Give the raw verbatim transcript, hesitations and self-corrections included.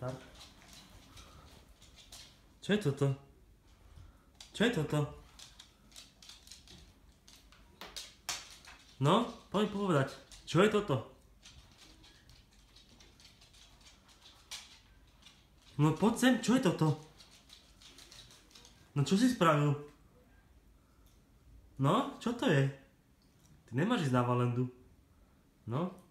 Tak. Čo je toto? Čo je toto? No, poď povedať. Čo je toto? No poď sem, čo je toto? No čo si spravil? No, čo to je? Ty nemáš ísť na Valendu. No?